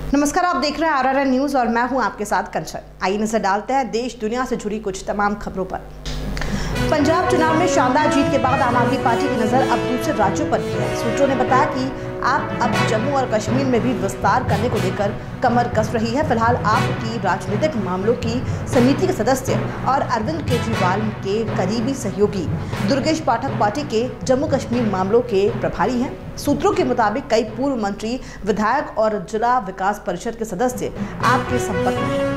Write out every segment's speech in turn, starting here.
नमस्कार, आप देख रहे हैं RRN न्यूज और मैं हूं आपके साथ कंचन। आइए नजर डालते हैं देश दुनिया से जुड़ी कुछ तमाम खबरों पर। पंजाब चुनाव में शानदार जीत के बाद आम आदमी पार्टी की नजर अब दूसरे राज्यों पर भी है। सूत्रों ने बताया कि आप अब जम्मू और कश्मीर में भी विस्तार करने को लेकर कमर कस रही है। फिलहाल आप की राजनीतिक मामलों की समिति के सदस्य और अरविंद केजरीवाल के करीबी सहयोगी दुर्गेश पाठक पार्टी के जम्मू कश्मीर मामलों के प्रभारी हैं। सूत्रों के मुताबिक कई पूर्व मंत्री, विधायक और जिला विकास परिषद के सदस्य आपके संपर्क में हैं।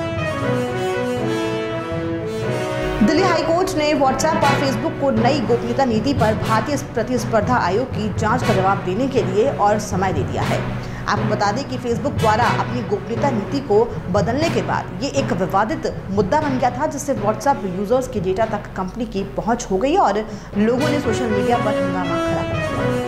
दिल्ली हाईकोर्ट ने व्हाट्सएप और फेसबुक को नई गोपनीयता नीति पर भारतीय प्रतिस्पर्धा आयोग की जांच का जवाब देने के लिए और समय दे दिया है। आपको बता दें कि फेसबुक द्वारा अपनी गोपनीयता नीति को बदलने के बाद ये एक विवादित मुद्दा बन गया था, जिससे व्हाट्सएप यूजर्स के डेटा तक कंपनी की पहुंच हो गई और लोगों ने सोशल मीडिया पर हंगामा खड़ा कर दिया।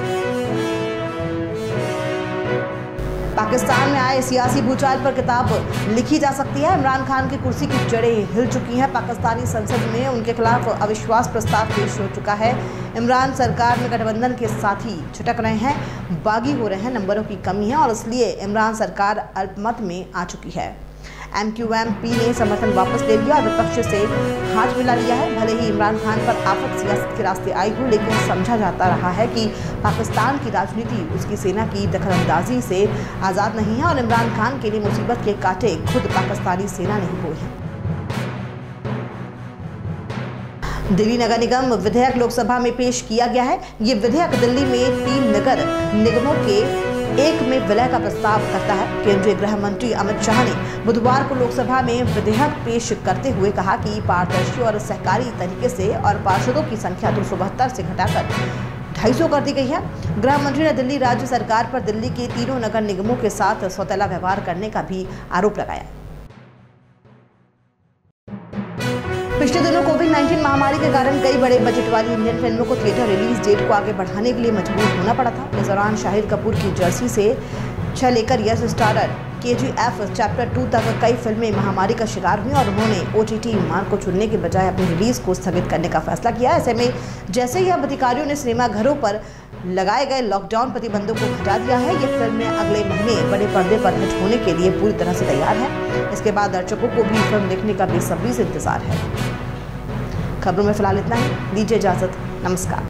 पाकिस्तान में आए सियासी भूचाल पर किताब लिखी जा सकती है। इमरान खान की कुर्सी की जड़ें हिल चुकी हैं। पाकिस्तानी संसद में उनके खिलाफ अविश्वास प्रस्ताव पेश हो चुका है। इमरान सरकार में गठबंधन के साथी छिटक रहे हैं, बागी हो रहे हैं, नंबरों की कमी है और इसलिए इमरान सरकार अल्पमत में आ चुकी है। MQMP ने समर्थन वापस ले लिया और विपक्ष से हाथ मिला लिया है। भले ही इमरान खान पर आफत सियासत के रास्ते आई हो, लेकिन समझा जाता रहा है कि पाकिस्तान की राजनीति उसकी सेना की दखलंदाजी से आज़ाद नहीं है और इमरान खान के लिए मुसीबत के कांटे खुद पाकिस्तानी सेना नहीं बोए हैं। दिल्ली नगर निगम विधेयक लोकसभा में पेश किया गया है। ये विधेयक दिल्ली में 3 नगर निगमों के एक में विलय का प्रस्ताव करता है। केंद्रीय गृह मंत्री अमित शाह ने बुधवार को लोकसभा में विधेयक पेश करते हुए कहा कि पारदर्शी और सहकारी तरीके से और पार्षदों की संख्या 272 से घटाकर 250 कर दी गई है। गृह मंत्री ने दिल्ली राज्य सरकार पर दिल्ली के तीनों नगर निगमों के साथ सौतेला व्यवहार करने का भी आरोप लगाया। पिछले दिनों कोविड-19 महामारी के कारण कई बड़े बजट वाली इंडियन फिल्मों को थिएटर रिलीज डेट को आगे बढ़ाने के लिए मजबूर होना पड़ा था। इस दौरान शाहिद कपूर की जर्सी से लेकर यस स्टारर KGF चैप्टर 2 तक कई फिल्में महामारी का शिकार हुई और उन्होंने OTT मार्ग को चुनने के बजाय अपनी रिलीज को स्थगित करने का फैसला किया। ऐसे में जैसे ही अब अधिकारियों ने सिनेमाघरों पर लगाए गए लॉकडाउन प्रतिबंधों को हटा दिया है, ये फिल्में अगले महीने बड़े पर्दे पर हिट होने के लिए पूरी तरह से तैयार है। इसके बाद दर्शकों को भी फिल्म देखने का बेसब्री से इंतजार है। खबरों में फिलहाल इतना ही। दीजिए इजाजत। नमस्कार।